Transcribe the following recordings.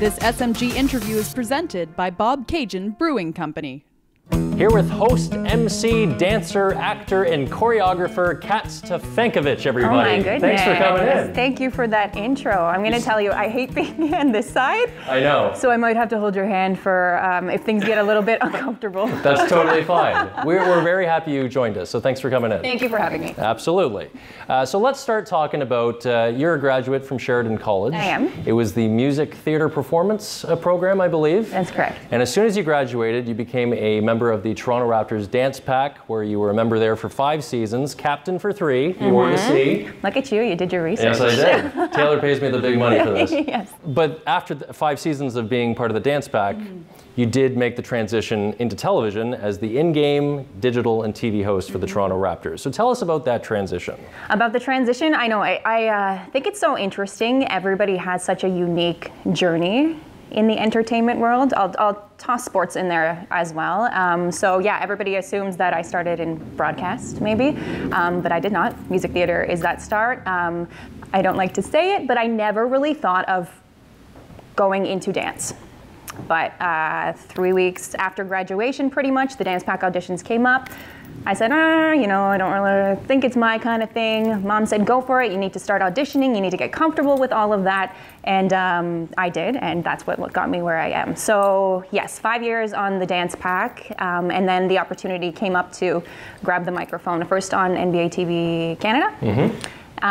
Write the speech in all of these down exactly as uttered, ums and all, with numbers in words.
This S M G interview is presented by Bob Cajun Brewing Company. Here with host, M C, dancer, actor, and choreographer Kat Stefankiewicz, everybody. Oh my goodness. Thanks for coming in. Thank you for that intro. I'm going to tell you, I hate being on this side. I know. So I might have to hold your hand for um, if things get a little bit uncomfortable. That's totally fine. We're, we're very happy you joined us, so thanks for coming in. Thank you for having me. Absolutely. Uh, so let's start talking about, uh, you're a graduate from Sheridan College. I am. It was the music theater performance uh, program, I believe. That's correct. And as soon as you graduated, you became a member of the Toronto Raptors Dance Pak, where you were a member there for five seasons, captain for three. You Mm-hmm. wore the C. Look at you, you did your research. Yes, I did. Taylor pays me the big money for this. Yes. But after the five seasons of being part of the Dance Pak, mm-hmm. you did make the transition into television as the in-game, digital, and T V host for the Toronto Raptors. So tell us about that transition. About the transition, I know, I, I uh, think it's so interesting. Everybody has such a unique journey in the entertainment world. I'll, I'll toss sports in there as well. Um, so yeah, everybody assumes that I started in broadcast, maybe, um, but I did not. Music theater is that start. Um, I don't like to say it, but I never really thought of going into dance. But uh, three weeks after graduation, pretty much, the Dance Pak auditions came up. I said, ah, you know, I don't really think it's my kind of thing. Mom said, go for it. You need to start auditioning. You need to get comfortable with all of that. And um, I did, and that's what, what got me where I am. So yes, five years on the Dance Pak, um, and then the opportunity came up to grab the microphone, first on N B A T V Canada, mm-hmm.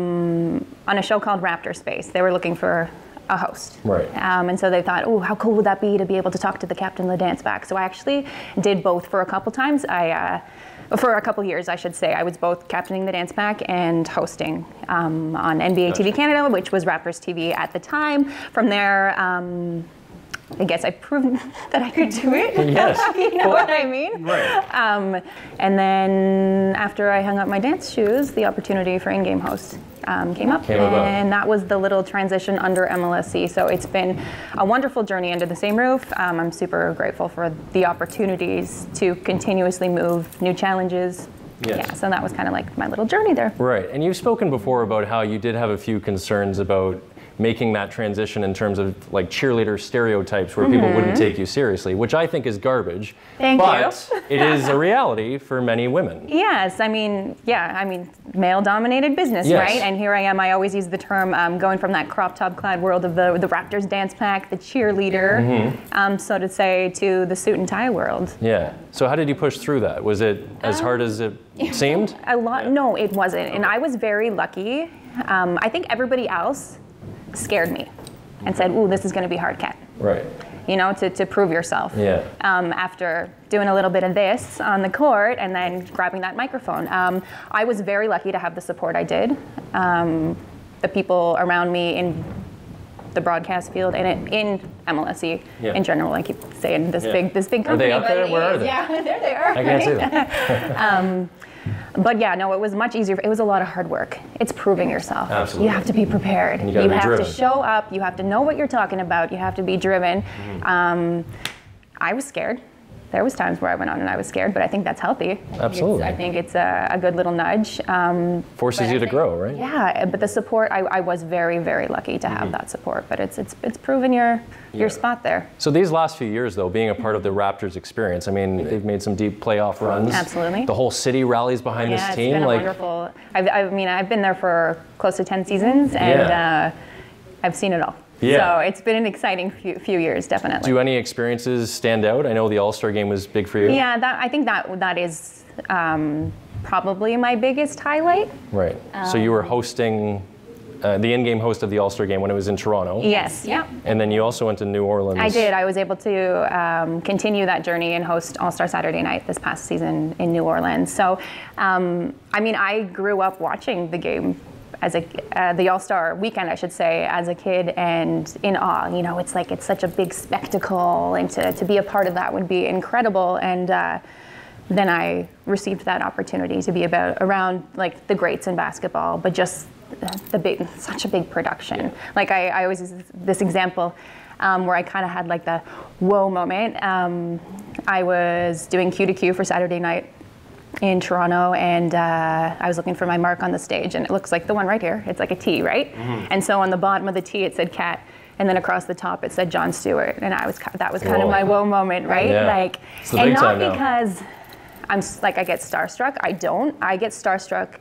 um, on a show called Raptors Space. They were looking for a host. Right. Um, and so they thought, oh, how cool would that be to be able to talk to the captain of the Dance Pak? So I actually did both for a couple times. I, uh, for a couple years, I should say. I was both captaining the Dance Pak and hosting um, on N B A T V Canada, which was Raptors T V at the time. From there, um, I guess I proved that I could do it. Yes. You know well, what I mean? Right. Um, and then after I hung up my dance shoes, the opportunity for in-game host um, came up. Came about. And that was the little transition under M L S C. So it's been a wonderful journey under the same roof. Um, I'm super grateful for the opportunities to continuously move, new challenges. Yes. Yeah, so that was kind of like my little journey there. Right. And you've spoken before about how you did have a few concerns about making that transition in terms of like cheerleader stereotypes where mm-hmm. people wouldn't take you seriously, which I think is garbage. Thank but you. It is a reality for many women. Yes, I mean, yeah, I mean, male-dominated business, yes. right? And here I am, I always use the term um, going from that crop top clad world of the, the Raptors Dance Pak, the cheerleader, mm-hmm. um, so to say, to the suit and tie world. Yeah. So how did you push through that? Was it as um, hard as it seemed? A lot, no, it wasn't. And I was very lucky. Um, I think everybody else scared me and said, ooh, this is going to be hard, Kat. Right. You know, to, to prove yourself. Yeah. Um, after doing a little bit of this on the court and then grabbing that microphone. Um, I was very lucky to have the support I did. Um, the people around me in the broadcast field and in M L S C yeah. in general, I keep saying this yeah. big this big company. Are they up there? Where are they? Yeah, there they are. I can't see them. um, But yeah, no, it was much easier. It was a lot of hard work. It's proving yourself. Absolutely. You have to be prepared. And you, you be have driven. to show up. You have to know what you're talking about. You have to be driven. Mm-hmm. um, I was scared. There was times where I went on and I was scared, but I think that's healthy. Absolutely. It's, I think it's a, a good little nudge. Um, Forces you to grow, right? Yeah, but the support, I, I was very, very lucky to have mm-hmm. that support. But it's it's it's proven your your yeah. spot there. So these last few years, though, being a part of the Raptors experience, I mean, they've made some deep playoff runs. Absolutely. The whole city rallies behind yeah, this team. Yeah, it's been like, wonderful. I've, I mean, I've been there for close to ten seasons, and yeah. uh, I've seen it all. Yeah. So it's been an exciting few, few years, definitely. Do any experiences stand out? I know the All-Star game was big for you. Yeah, that, I think that that is um, probably my biggest highlight. Right. Um, so you were hosting, uh, the in-game host of the All-Star game when it was in Toronto. Yes, yeah. And then you also went to New Orleans. I did. I was able to um, continue that journey and host All-Star Saturday Night this past season in New Orleans. So, um, I mean, I grew up watching the game as a, uh, the All-Star weekend, I should say, as a kid, and in awe. You know, it's like, it's such a big spectacle, and to, to be a part of that would be incredible. And uh, then I received that opportunity to be about around like the greats in basketball, but just the big, such a big production. Yeah. Like I, I always use this example um, where I kind of had like the whoa moment. Um, I was doing Q to Q for Saturday night in Toronto, and uh, I was looking for my mark on the stage, and it looks like the one right here. It's like a T, right? Mm-hmm. And so on the bottom of the T, it said Kat, and then across the top it said Jon Stewart, and I was that was kind Whoa. of my whoa moment, right? Yeah. Like, It's the and big not time now. because I'm s- like I get starstruck. I don't. I get starstruck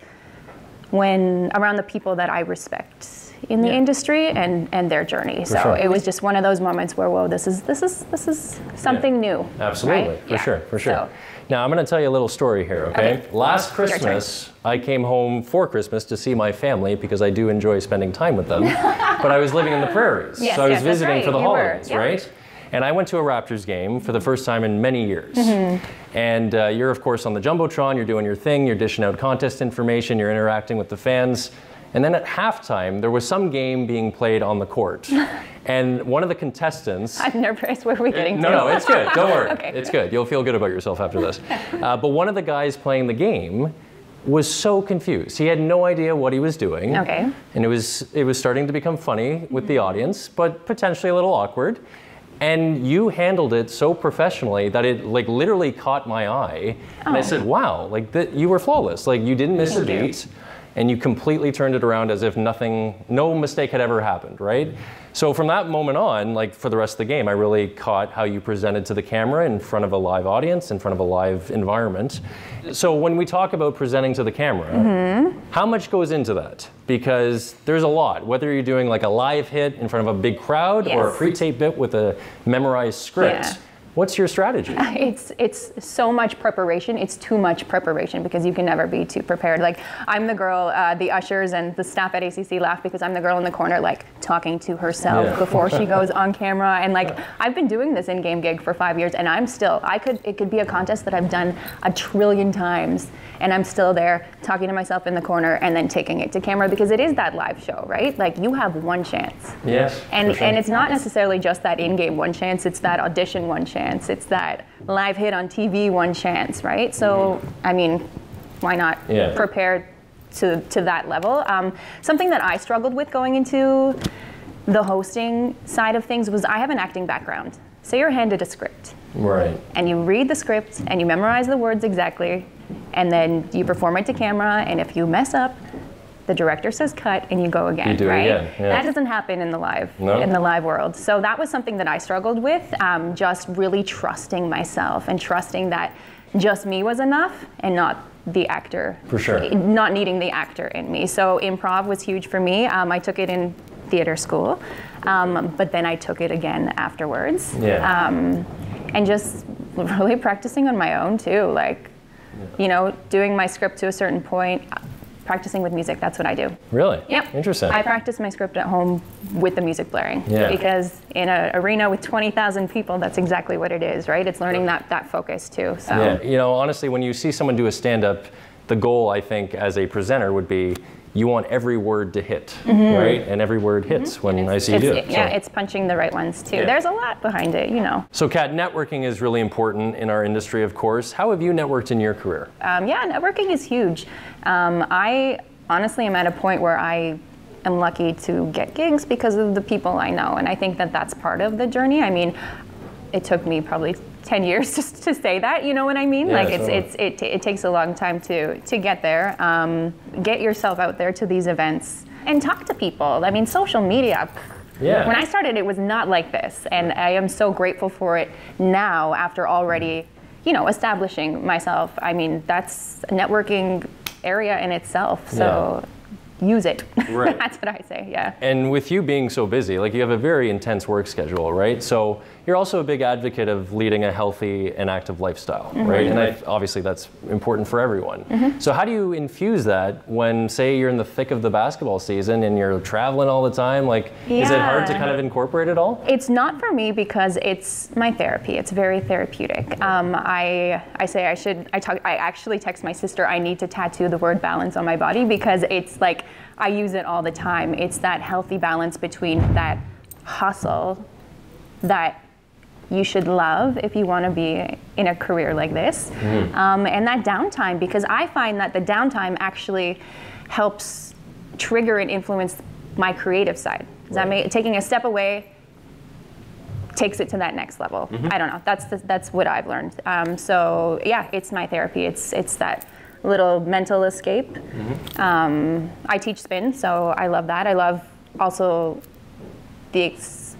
when around the people that I respect in the Yeah. industry and and their journey. So sure. it was just one of those moments where, whoa, this is this is this is something new. Absolutely, right? for Yeah. sure, for sure. So, Now I'm going to tell you a little story here, okay? Okay. Last Your turn. Christmas, I came home for Christmas to see my family because I do enjoy spending time with them. But I was living in the prairies, Yes, so I was yes, that's visiting right. for the You were, holidays, yeah. right? And I went to a Raptors game for the first time in many years. Mm-hmm. And uh, you're, of course, on the Jumbotron, you're doing your thing, you're dishing out contest information, you're interacting with the fans. And then at halftime, there was some game being played on the court. And one of the contestants... I'm nervous. Where are we getting No, to? no, it's good. Don't worry. Okay. It's good. You'll feel good about yourself after this. Uh, but one of the guys playing the game was so confused. He had no idea what he was doing. Okay. And it was it was starting to become funny with the audience, but potentially a little awkward. And you handled it so professionally that it like literally caught my eye. And I Oh. said, "Wow, like th- you were flawless. Like you didn't miss a Thank you. beat." And you completely turned it around as if nothing, no mistake had ever happened, right? So from that moment on, like for the rest of the game, I really caught how you presented to the camera in front of a live audience, in front of a live environment. So when we talk about presenting to the camera, Mm-hmm. how much goes into that? Because there's a lot, whether you're doing like a live hit in front of a big crowd or a Yes. pre-tape bit with a memorized script. Yeah. What's your strategy? It's it's so much preparation. It's too much preparation because you can never be too prepared. Like I'm the girl, uh, the ushers and the staff at A C C laugh because I'm the girl in the corner like talking to herself Yeah. before she goes on camera. And like I've been doing this in-game gig for five years, and I'm still. I could it could be a contest that I've done a trillion times, and I'm still there talking to myself in the corner and then taking it to camera because it is that live show, right? Like you have one chance. Yes. And for sure. and it's not necessarily just that in-game one chance, it's that audition one chance, it's that live hit on T V one chance, right? So, I mean, why not Yeah. prepare to, to that level? Um, something that I struggled with going into the hosting side of things was I have an acting background. Say you're handed a script Right. and you read the script and you memorize the words exactly, and then you perform it to camera, and if you mess up, the director says cut and you go again, You do it right? again, yeah. That doesn't happen in the live No? in the live world. So that was something that I struggled with, um, just really trusting myself and trusting that just me was enough and not the actor. For sure. Not needing the actor in me. So improv was huge for me. Um, I took it in theater school, um, but then I took it again afterwards. Yeah. Um, and just really practicing on my own too, like, you know, doing my script to a certain point, practicing with music, that's what I do. Really? Yep. Interesting. I practice my script at home with the music blaring. Yeah. Because in an arena with twenty thousand people, that's exactly what it is, right? It's learning that, that focus too, so. Yeah, you know, honestly, when you see someone do a stand-up, the goal, I think, as a presenter would be you want every word to hit, right? And every word hits when I see you It's, do it. yeah, so. it's punching the right ones too. Yeah. There's a lot behind it, you know. So, Kat, networking is really important in our industry, of course. How have you networked in your career? Um, yeah, networking is huge. Um, I honestly am at a point where I am lucky to get gigs because of the people I know, and I think that that's part of the journey. I mean, it took me probably ten years just to say that, you know what I mean? Yeah, like it's, totally. it's, it, it takes a long time to, to get there. Um, get yourself out there to these events and talk to people. I mean, social media, Yeah. when I started, it was not like this, and I am so grateful for it now after already, you know, establishing myself. I mean, that's a networking area in itself, so use it. Right. That's what I say, yeah. And with you being so busy, like you have a very intense work schedule, right? So you're also a big advocate of leading a healthy and active lifestyle, Mm-hmm. right? And I, obviously that's important for everyone. Mm-hmm. So how do you infuse that when, say, you're in the thick of the basketball season and you're traveling all the time? Like, is it hard to Yeah. kind of incorporate it all? It's not for me because it's my therapy. It's very therapeutic. Um, I I say I should. I talk. I actually text my sister. I need to tattoo the word balance on my body because it's like I use it all the time. It's that healthy balance between that hustle that you should love if you want to be in a career like this, Mm-hmm. um, and that downtime, because I find that the downtime actually helps trigger and influence my creative side. Does that make, taking a step away takes it to that next level. Mm-hmm. I don't know. That's the, that's what I've learned. Um, so yeah, it's my therapy. It's it's that little mental escape. Mm-hmm. Um, I teach spin, so I love that. I love also the ex-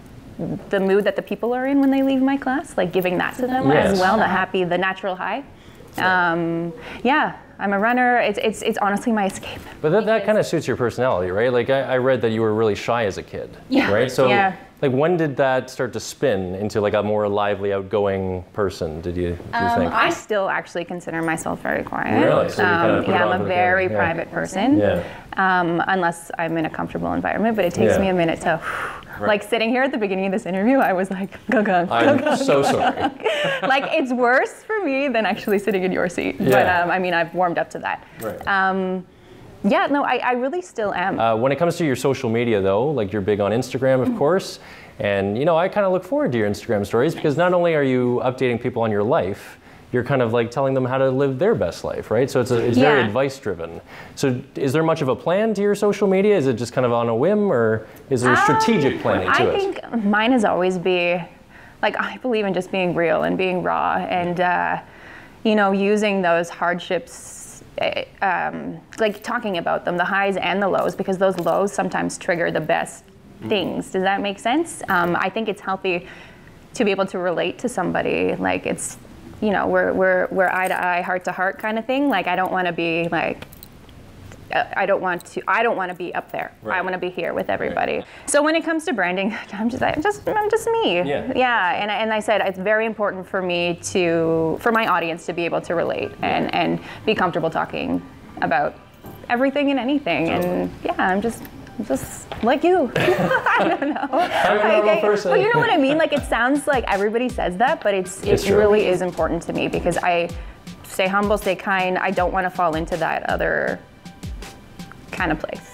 the mood that the people are in when they leave my class, like giving that to them Yes. as well, the happy, the natural high. Um, yeah, I'm a runner. It's, it's, it's honestly my escape. But that, that kind of suits your personality, right? Like I, I read that you were really shy as a kid, Yeah. right? So Yeah. like when did that start to spin into like a more lively, outgoing person, did you, do you Um, think? I still actually consider myself very quiet. Really? So you kind of Um, put it yeah, on I'm for a the very camera. Yeah. private person, Yeah. um, unless I'm in a comfortable environment, but it takes Yeah. me a minute to, like sitting here at the beginning of this interview, I was like, go, go, go, I'm go. so sorry. Like, it's worse for me than actually sitting in your seat. But Yeah. um, I mean, I've warmed up to that. Right. Um, yeah, no, I, I really still am. Uh, when it comes to your social media though, like you're big on Instagram, of course, and you know, I kind of look forward to your Instagram stories because not only are you updating people on your life, you're kind of like telling them how to live their best life, right? So it's, a, it's very Yeah. advice driven. So is there much of a plan to your social media? Is it just kind of on a whim or is there strategic Um, planning to I it? think mine has always be, like, I believe in just being real and being raw and, uh, you know, using those hardships, uh, um, like talking about them, the highs and the lows, because those lows sometimes trigger the best things. Does that make sense? Um, I think it's healthy to be able to relate to somebody. Like it's, you know, we're, we're, we're eye to eye, heart to heart kind of thing. Like I don't want to be like, I don't want to. I don't want to be up there. Right. I want to be here with everybody. Right. So when it comes to branding, I'm just, I'm just, I'm just me. Yeah. Yeah. And and I said it's very important for me to, for my audience to be able to relate and and be comfortable talking about everything and anything. Totally. And yeah, I'm just. Just like you. I don't know. I'm a like, normal I, person. Well, you know what I mean? Like it sounds like everybody says that, but it's, It's it true. really is important to me because I stay humble, stay kind. I don't want to fall into that other kind of place.